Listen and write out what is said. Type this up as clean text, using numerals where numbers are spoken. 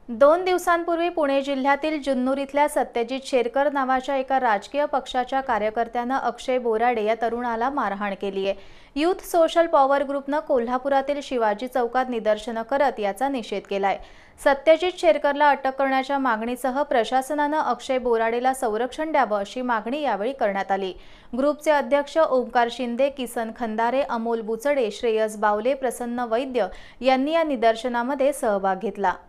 2 दिवसांपूर्वी पुणे जिल्ह्यातील जुन्नर इथल्या सत्यजित शेरकर नावाच्या एका राजकीय पक्षाच्या कार्यकर्त्यानं अक्षय बोराडे या तरुणाला मारहाण केली आहे। यूथ सोशल पॉवर ग्रुपनं कोल्हापुरातील शिवाजी चौकात निदर्शनं करत याचा निषेध केलाय। सत्यजित शेरकरला अटक करण्याच्या मागणीसह प्रशासनानं अक्षय बोराडेला संरक्षण द्यावं अशी मागणी यावेळी करण्यात आली। ग्रुपचे अध्यक्ष ओमकार शिंदे, किसन खंदारे, अमोल बुचडे, श्रेयस बावले, प्रसन्न वैद्य यांनी या निदर्शनामध्ये सहभाग घेतला।